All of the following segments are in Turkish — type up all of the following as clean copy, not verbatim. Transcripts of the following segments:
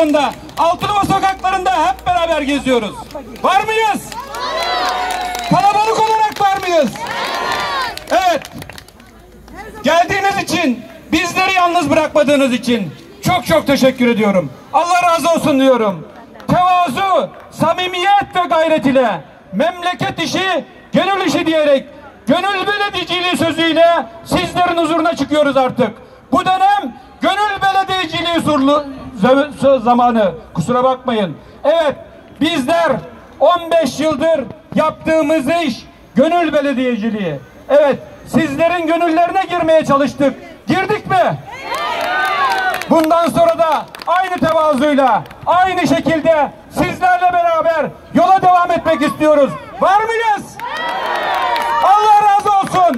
akşamında Altınova sokaklarında hep beraber geziyoruz. Var mıyız? Kalabalık olarak var mıyız? Evet. Geldiğiniz için, bizleri yalnız bırakmadığınız için çok çok teşekkür ediyorum. Allah razı olsun diyorum. Tevazu, samimiyet ve gayret ile memleket işi, gönül işi diyerek gönül belediyeciliği sözüyle sizlerin huzuruna çıkıyoruz artık. Bu dönem gönül belediyeciliği zamanı. Kusura bakmayın. Evet, bizler 15 yıldır yaptığımız iş gönül belediyeciliği. Evet, sizlerin gönüllerine girmeye çalıştık. Girdik mi? Bundan sonra da aynı tevazuyla, aynı şekilde sizlerle beraber yola devam etmek istiyoruz. Var mıyız? Allah razı olsun.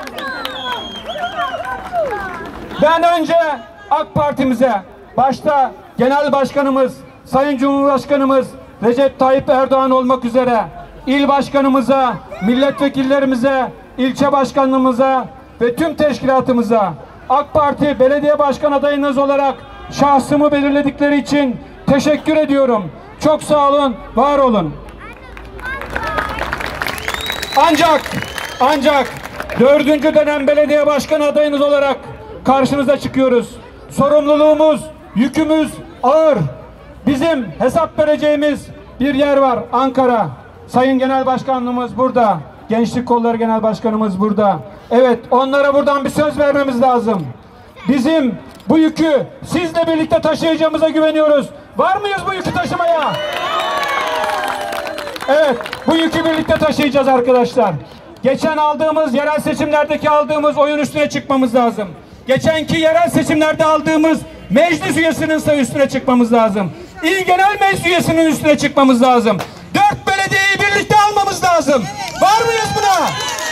Ben önce AK Parti'mize, başta Genel Başkanımız, Sayın Cumhurbaşkanımız Recep Tayyip Erdoğan olmak üzere il başkanımıza, milletvekillerimize, ilçe başkanlığımıza ve tüm teşkilatımıza AK Parti belediye başkan adayınız olarak şahsımı belirledikleri için teşekkür ediyorum. Çok sağ olun, var olun. Ancak 4. dönem belediye başkanı adayınız olarak karşınıza çıkıyoruz. Sorumluluğumuz, yükümüz ağır. Bizim hesap vereceğimiz bir yer var, Ankara. Sayın Genel Başkanlığımız burada. Gençlik Kolları Genel Başkanımız burada. Evet, onlara buradan bir söz vermemiz lazım. Bizim bu yükü sizle birlikte taşıyacağımıza güveniyoruz. Var mıyız bu yükü taşımaya? Evet, bu yükü birlikte taşıyacağız arkadaşlar. Geçen yerel seçimlerdeki aldığımız oyun üstüne çıkmamız lazım. Geçenki yerel seçimlerde aldığımız meclis üyesinin sayı üstüne çıkmamız lazım. İl Genel Meclis üyesinin üstüne çıkmamız lazım. 4 belediyeyi birlikte almamız lazım. Var mıyız buna?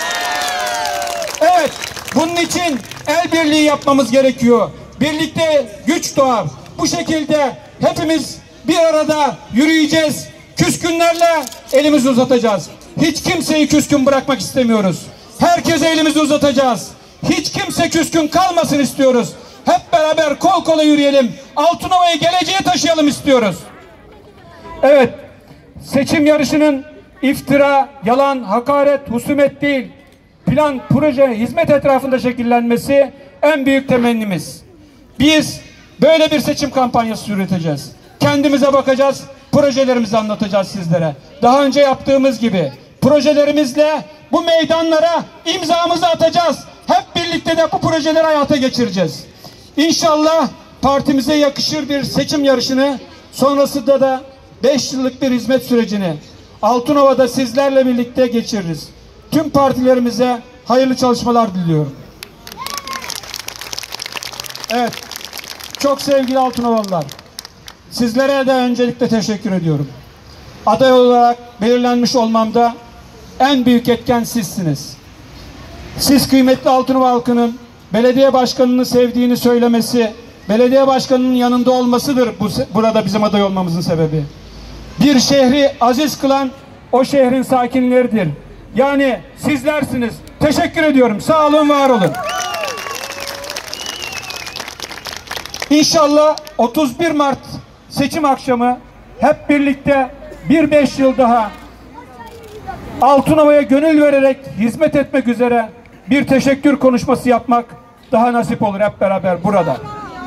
Evet, bunun için el birliği yapmamız gerekiyor. Birlikte güç doğar. Bu şekilde hepimiz bir arada yürüyeceğiz. Küskünlerle elimizi uzatacağız. Hiç kimseyi küskün bırakmak istemiyoruz. Herkese elimizi uzatacağız. Hiç kimse küskün kalmasın istiyoruz. Hep beraber kol kola yürüyelim. Altınova'yı geleceğe taşıyalım istiyoruz. Evet, seçim yarışının iftira, yalan, hakaret, husumet değil, plan, proje, hizmet etrafında şekillenmesi en büyük temennimiz. Biz böyle bir seçim kampanyası yürüteceğiz. Kendimize bakacağız, projelerimizi anlatacağız sizlere. Daha önce yaptığımız gibi projelerimizle bu meydanlara imzamızı atacağız. Hep birlikte de bu projeleri hayata geçireceğiz. İnşallah partimize yakışır bir seçim yarışını, sonrasında da 5 yıllık bir hizmet sürecini Altınova'da sizlerle birlikte geçiririz. Tüm partilerimize hayırlı çalışmalar diliyorum. Evet, çok sevgili Altınovalılar, sizlere de öncelikle teşekkür ediyorum. Aday olarak belirlenmiş olmamda en büyük etken sizsiniz. Siz kıymetli Altınova halkının belediye başkanını sevdiğini söylemesi, belediye başkanının yanında olmasıdır burada bizim aday olmamızın sebebi. Bir şehri aziz kılan o şehrin sakinleridir. Yani sizlersiniz. Teşekkür ediyorum. Sağ olun, var olun. İnşallah 31 Mart seçim akşamı hep birlikte 5 yıl daha Altınova'ya gönül vererek hizmet etmek üzere bir teşekkür konuşması yapmak daha nasip olur hep beraber burada.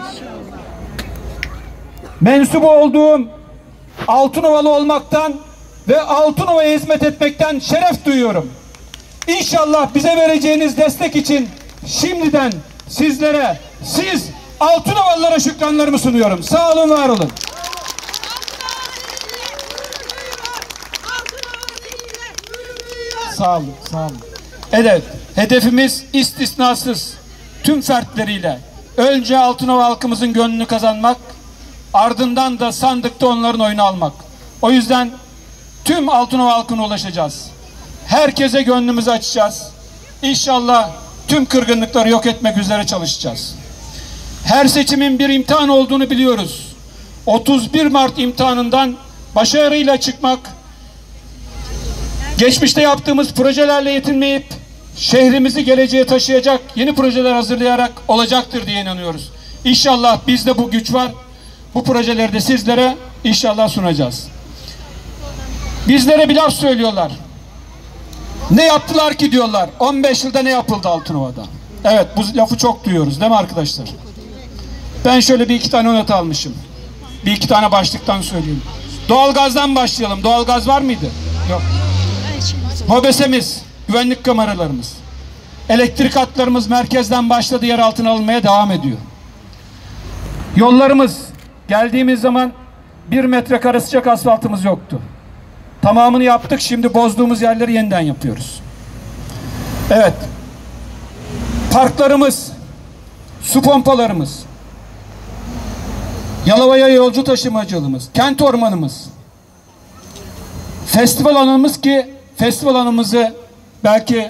Mensubu olduğum Altınovalı olmaktan ve Altınova'ya hizmet etmekten şeref duyuyorum. İnşallah bize vereceğiniz destek için şimdiden sizlere, siz Altınovalılara şükranlarımı sunuyorum. Sağ olun, var olun. Sağ olun, sağ olun. Evet, hedefimiz istisnasız tüm fertleriyle önce Altınova halkımızın gönlünü kazanmak, ardından da sandıkta onların oyunu almak. O yüzden tüm Altınova halkına ulaşacağız. Herkese gönlümüzü açacağız. İnşallah tüm kırgınlıkları yok etmek üzere çalışacağız. Her seçimin bir imtihan olduğunu biliyoruz. 31 Mart imtihanından başarıyla çıkmak, geçmişte yaptığımız projelerle yetinmeyip şehrimizi geleceğe taşıyacak yeni projeler hazırlayarak olacaktır diye inanıyoruz. İnşallah bizde bu güç var. Bu projeleri de sizlere inşallah sunacağız. Bizlere bir laf söylüyorlar. Ne yaptılar ki diyorlar. 15 yılda ne yapıldı Altınova'da? Evet, bu lafı çok duyuyoruz değil mi arkadaşlar? Ben şöyle bir iki tane not almışım. Bir iki tane başlıktan söyleyeyim. Doğalgazdan başlayalım. Doğalgaz var mıydı? Yok. MOBESE'miz, güvenlik kameralarımız. Elektrik hatlarımız merkezden başladı, yer altına alınmaya devam ediyor. Yollarımız, geldiğimiz zaman 1 metrekare sıcak asfaltımız yoktu. Tamamını yaptık, şimdi bozduğumuz yerleri yeniden yapıyoruz. Evet. Parklarımız, su pompalarımız, Yalova'ya yolcu taşımacılığımız, kent ormanımız, festival alanımız ki festival alanımızı belki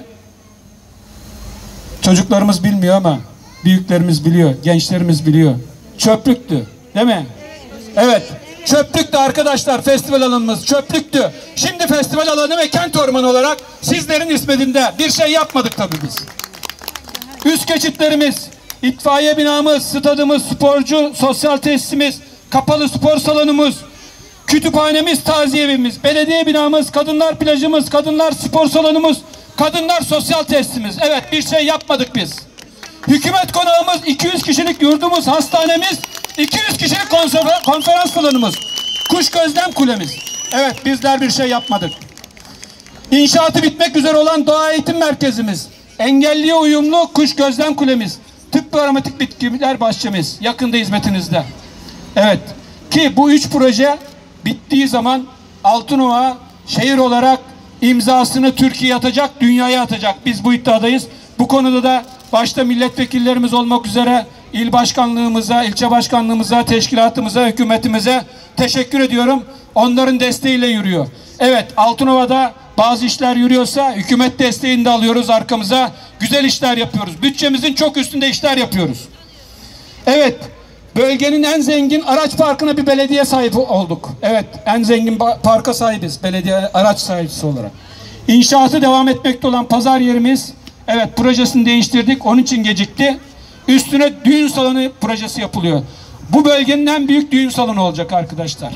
çocuklarımız bilmiyor ama büyüklerimiz biliyor, gençlerimiz biliyor. Çöplüktü, değil mi? Evet, çöplüktü arkadaşlar, festival alanımız çöplüktü. Şimdi festival alanı ve kent ormanı olarak sizlerin hizmetinde. Bir şey yapmadık tabii biz. Üst geçitlerimiz, itfaiye binamız, stadımız, sporcu, sosyal tesisimiz, kapalı spor salonumuz, kütüphanemiz, taziye evimiz, belediye binamız, kadınlar plajımız, kadınlar spor salonumuz, kadınlar sosyal tesisimiz. Evet, bir şey yapmadık biz. Hükümet konağımız, 200 kişilik yurdumuz, hastanemiz, 200 kişilik konferans salonumuz, kuş gözlem kulemiz. Evet, bizler bir şey yapmadık. İnşaatı bitmek üzere olan doğa eğitim merkezimiz, engelliye uyumlu kuş gözlem kulemiz, tıp ve aromatik bitkiler bahçemiz yakında hizmetinizde. Evet, ki bu 3 proje bittiği zaman Altınova şehir olarak imzasını Türkiye'ye atacak, dünyaya atacak. Biz bu iddiadayız. Bu konuda da başta milletvekillerimiz olmak üzere il başkanlığımıza, ilçe başkanlığımıza, teşkilatımıza, hükümetimize teşekkür ediyorum. Onların desteğiyle yürüyor. Evet, Altınova'da bazı işler yürüyorsa hükümet desteğini de alıyoruz arkamıza. Güzel işler yapıyoruz. Bütçemizin çok üstünde işler yapıyoruz. Evet, bölgenin en zengin araç parkına bir belediye sahibi olduk. Evet, en zengin parka sahibiz belediye araç sahibisi olarak. İnşaatı devam etmekte olan pazar yerimiz, evet, projesini değiştirdik, onun için gecikti. Üstüne düğün salonu projesi yapılıyor. Bu bölgenin en büyük düğün salonu olacak arkadaşlar.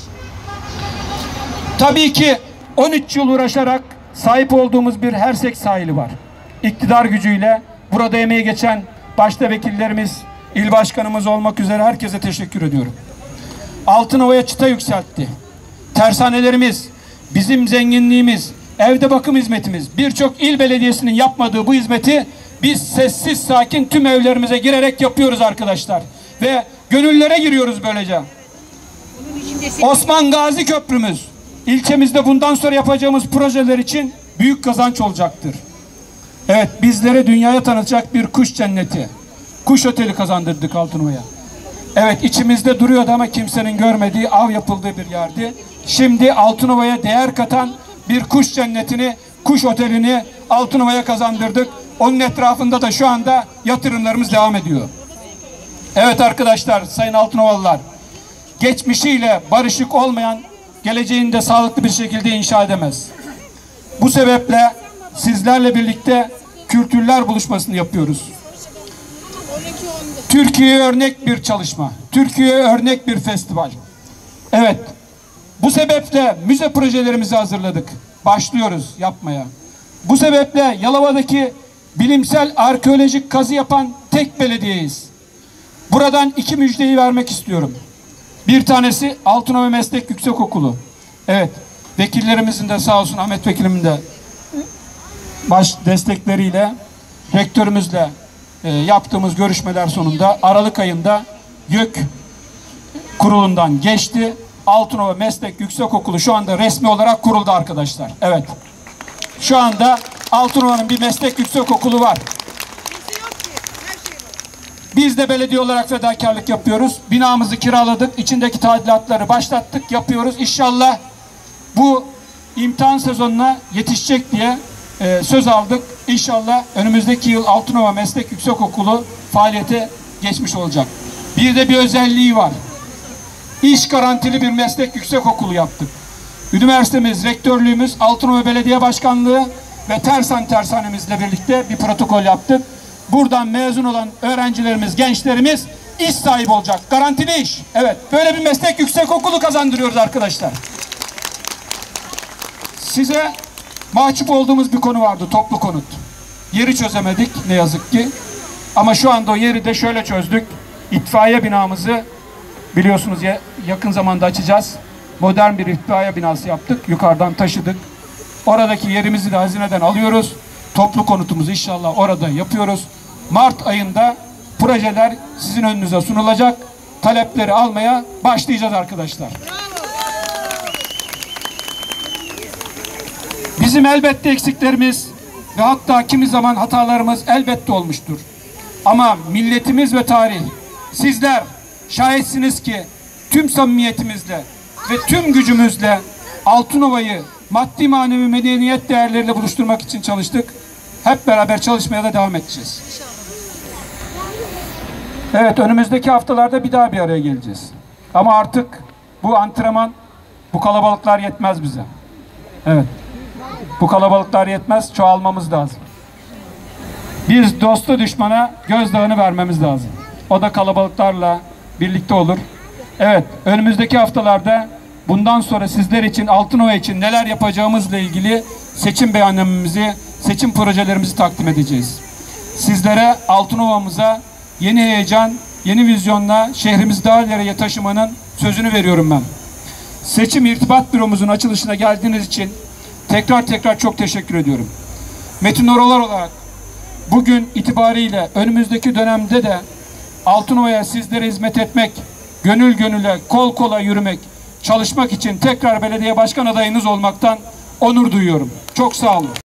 Tabii ki 13 yıl uğraşarak sahip olduğumuz bir Hersek sahili var. İktidar gücüyle burada emeği geçen başta vekillerimiz, il başkanımız olmak üzere herkese teşekkür ediyorum. Altınova'ya çıta yükseltti. Tersanelerimiz, bizim zenginliğimiz, evde bakım hizmetimiz, birçok il belediyesinin yapmadığı bu hizmeti biz sessiz sakin tüm evlerimize girerek yapıyoruz arkadaşlar. Ve gönüllere giriyoruz böylece. Osman Gazi Köprümüz, ilçemizde bundan sonra yapacağımız projeler için büyük kazanç olacaktır. Evet, bizlere dünyaya tanıtacak bir kuş cenneti, kuş oteli kazandırdık Altınova'ya. Evet, içimizde duruyordu ama kimsenin görmediği, av yapıldığı bir yerdi. Şimdi Altınova'ya değer katan bir kuş cennetini, kuş otelini Altınova'ya kazandırdık. Onun etrafında da şu anda yatırımlarımız devam ediyor. Evet arkadaşlar, sayın Altınovalılar, geçmişiyle barışık olmayan geleceğini de sağlıklı bir şekilde inşa edemez. Bu sebeple sizlerle birlikte kültürler buluşmasını yapıyoruz. Türkiye'ye örnek bir çalışma, Türkiye'ye örnek bir festival. Evet, bu sebeple müze projelerimizi hazırladık. Başlıyoruz yapmaya. Bu sebeple Yalova'daki bilimsel arkeolojik kazı yapan tek belediyeyiz. Buradan 2 müjdeyi vermek istiyorum. Bir tanesi Altınova Meslek Yüksekokulu. Evet, vekillerimizin de sağ olsun, Ahmet Vekilimin de baş destekleriyle, rektörümüzle yaptığımız görüşmeler sonunda Aralık ayında YÖK kurulundan geçti. Altınova Meslek Yüksekokulu şu anda resmi olarak kuruldu arkadaşlar. Evet. Şu anda Altınova'nın bir meslek yüksekokulu var. Biz de belediye olarak fedakarlık yapıyoruz. Binamızı kiraladık. İçindeki tadilatları başlattık, yapıyoruz. İnşallah bu imtihan sezonuna yetişecek diye söz aldık. İnşallah önümüzdeki yıl Altınova Meslek Yüksekokulu faaliyete geçmiş olacak. Bir de bir özelliği var. İş garantili bir meslek yüksekokulu yaptık. Üniversitemiz, rektörlüğümüz, Altınova Belediye Başkanlığı ve tersanemizle birlikte bir protokol yaptık. Buradan mezun olan öğrencilerimiz, gençlerimiz iş sahibi olacak. Garantili iş. Evet, böyle bir meslek yüksekokulu kazandırıyoruz arkadaşlar. Size mahcup olduğumuz bir konu vardı, toplu konut. Yeri çözemedik ne yazık ki. Ama şu anda o yeri de şöyle çözdük. İtfaiye binamızı biliyorsunuz yakın zamanda açacağız. Modern bir itfaiye binası yaptık. Yukarıdan taşıdık. Oradaki yerimizi de hazineden alıyoruz. Toplu konutumuzu inşallah orada yapıyoruz. Mart ayında projeler sizin önünüze sunulacak. Talepleri almaya başlayacağız arkadaşlar. Bizim elbette eksiklerimiz ve hatta kimi zaman hatalarımız elbette olmuştur. Ama milletimiz ve tarih, sizler şahitsiniz ki tüm samimiyetimizle ve tüm gücümüzle Altınova'yı maddi manevi medeniyet değerleriyle buluşturmak için çalıştık. Hep beraber çalışmaya da devam edeceğiz. Evet, önümüzdeki haftalarda bir daha bir araya geleceğiz. Ama artık bu antrenman, bu kalabalıklar yetmez bize. Evet. Bu kalabalıklar yetmez, çoğalmamız lazım. Biz dostu düşmana gözdağını vermemiz lazım. O da kalabalıklarla birlikte olur. Evet, önümüzdeki haftalarda bundan sonra sizler için, Altınova için neler yapacağımızla ilgili seçim beyannamemizi, seçim projelerimizi takdim edeceğiz. Sizlere, Altınova'mıza yeni heyecan, yeni vizyonla şehrimizi daha ileriye taşımanın sözünü veriyorum ben. Seçim İrtibat Büromuzun açılışına geldiğiniz için tekrar çok teşekkür ediyorum. Metin Oralar olarak bugün itibariyle önümüzdeki dönemde de Altınova'ya sizlere hizmet etmek, gönül gönüle, kol kola yürümek, çalışmak için tekrar belediye başkan adayınız olmaktan onur duyuyorum. Çok sağ olun.